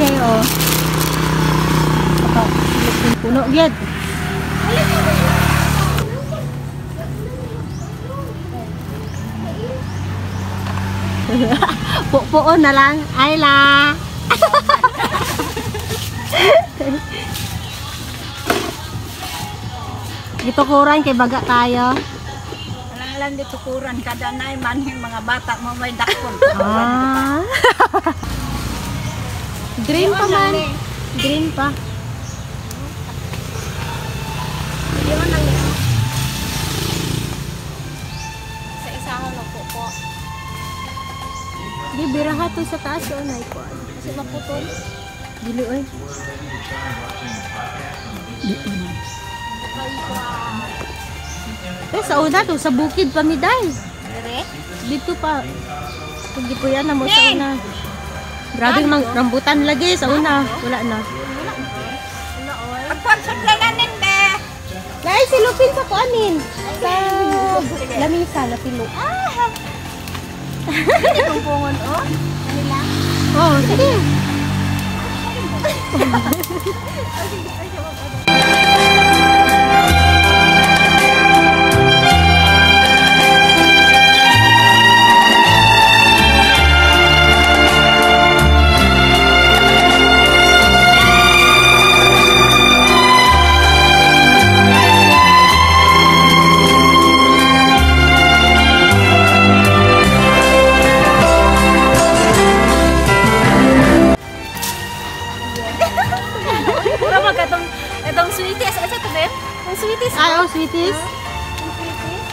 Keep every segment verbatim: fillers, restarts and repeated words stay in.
day oh. Puno gyud. Po-poon na lang. Ayla. Gitukuran kay baga tayo. Wala lang ditukuran kada nay man yung mga bata mo may dakpon. Ah. Green pa man. Green pa. Sa isahan na po po. Di biraha to sa taas o na iko. Kasi maputol. Dili oy. Eh sa una to sa bukid pa mi day. Dire? Dito pa. Pag di po yan na mo sa una. Grabe mang rambutan lagi sa una. Wala na. Pagpansot na nanin be. Guys, silupin sa kuanin. Sa lamisa na pilo. Ah. Hindi kong pungon oh. Kanila? Oh, sige. Itong sweeties, asa to be? Ang sweeties. Ay, oh, sweeties. Ang sweeties.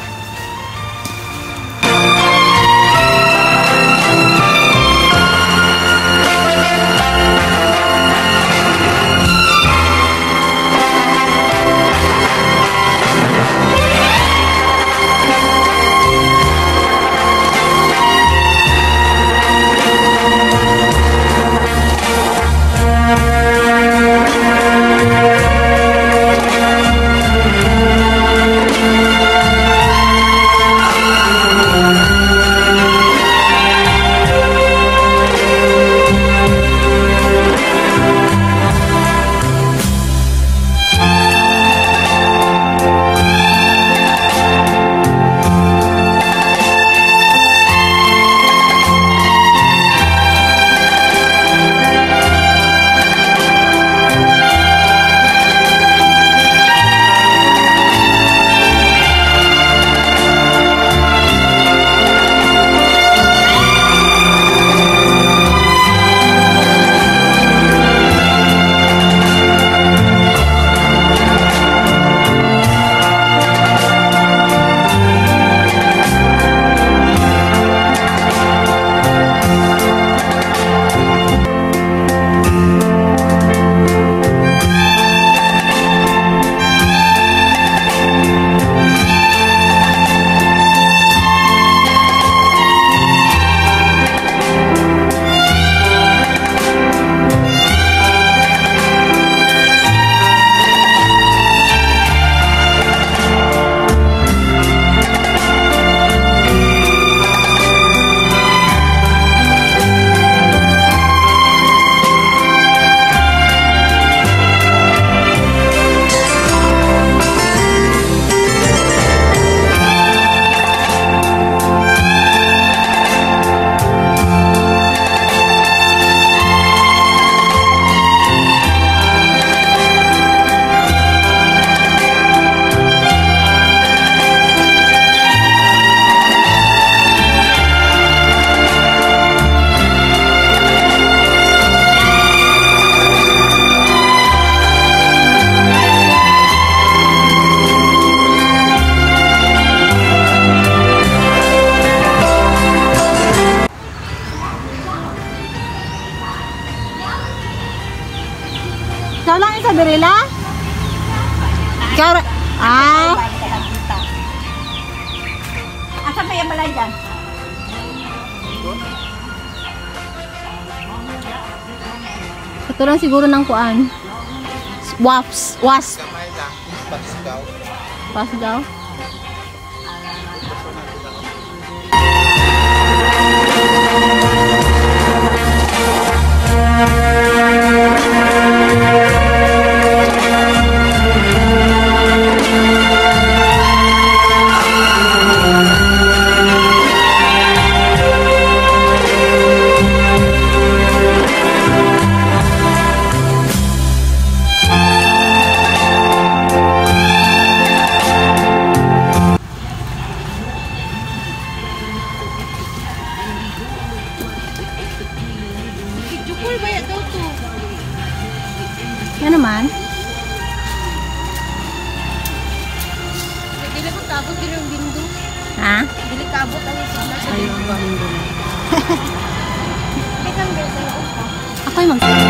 Ikaw lang yung sa Berila? Ikaw, ah. Asa pa yung balay dyan? Ito lang siguro ng kuan. Wasp. Wasp. Pasgaw. Pasgaw. Full ba yan daw to? Yan naman. Dili ko tabot dili yung bindo. Ha? Dili kabot ang sigla sa Ayun, bindo. bindo na. Kitang beso. Ako'y mag-